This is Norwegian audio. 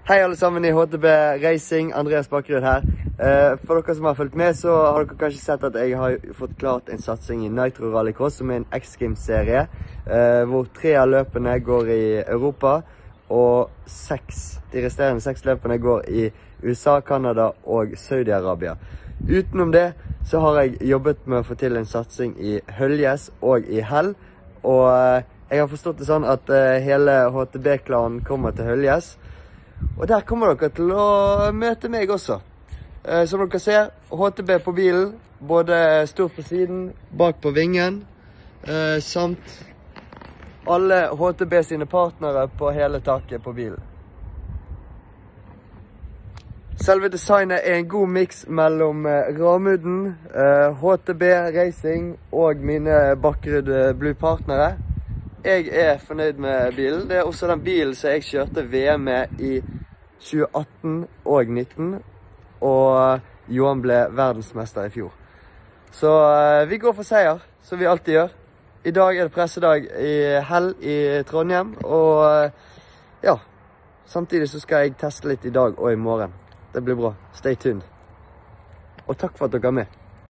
Hei alle sammen i HTB Racing, Andreas Bakkerud her. For dere som har fulgt med, så har dere kanskje sett at jeg har fått klart en satsing i Nitro Rallycross, som er en X-Games-serie, hvor 3 av løpene går i Europa, og de resterende 6 løpene går i USA, Kanada og Saudi-Arabia. Utenom det så har jeg jobbet med å få til en satsing i Høljes og i Hell, og jeg har forstått det sånn at hele HTB-klanen kommer til Høljes. Og der kommer dere til å møte meg også. Som dere ser, HTB på bilen, både stort på siden, bak på vingen, samt alle HTB sine partnere på hele taket på bilen. Selve designet er en god mix mellom Ramuden, HTB Racing og mine Bakkerud Blue-partnere. Jeg er fornøyd med bilen. Det er også den bilen som jeg kjørte VM med i 2018 og 2019, og Johan ble verdensmester i fjor. Så vi går for seier, som vi alltid gjør. I dag er det pressedag i Hell i Trondheim, og ja, samtidig så skal jeg teste litt i dag og i morgen. Det blir bra. Stay tuned. Og takk for at dere er med.